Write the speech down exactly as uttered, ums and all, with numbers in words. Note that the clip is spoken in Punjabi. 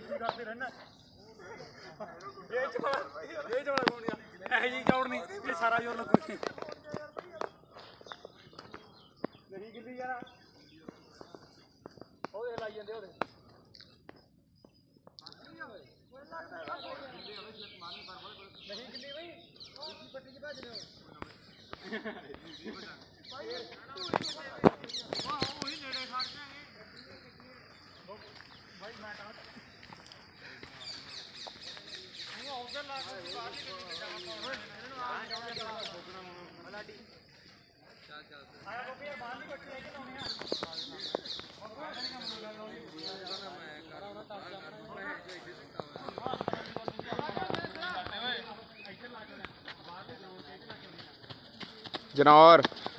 ਕੀ ਕਰਦੇ ਰਹਿਣਾ ਇਹ ਚਵਾ ਇਹ ਚਵਾ ਕੋਣੀਆ ਇਹ ਜੀ ਚੌੜ ਨਹੀਂ ਇਹ ਸਾਰਾ ਜੋਰ ਲੱਗੂ ਨਹੀਂ ਗਿੱਲੀ ਯਾਰ ਉਹਦੇ ਲਾਈ ਜਾਂਦੇ ਉਹਦੇ ਨਹੀਂ ਗਿੱਲੀ ਬਈ ਦੂਜੀ ਪੱਟੀ ਚ ਭੱਜ ਲਿਓ ਉਹੀ ਨੇੜੇ ਖੜ ਜਾਗੇ ਭਾਈ ਮੈਂ ਤਾਂ ਉਹ ਉਧਰ ਲਾ ਕੇ ਬਾਹਰ ਹੀ ਗੱਡੀ ਤੇ ਜਾਵਾਂ ਇਹਨੂੰ ਆ ਜਾਣਾ ਮਲਾਟੀ ਚੱਲ ਚੱਲ ਆਇਆ ਬੱਬੀ ਯਾਰ ਬਾਹਰ ਨਹੀਂ ਬੱਟੀ ਲੈ ਕੇ ਲਾਉਣੇ ਆ ਉਹ ਬਾਹਰ ਨਹੀਂ ਕੰਮ ਲਾਉਣੀ ਮੈਂ ਕਰਾਂ ਉਹਨਾਂ ਤਾਂ ਮੈਂ ਇੱਥੇ ਜਨੌਰ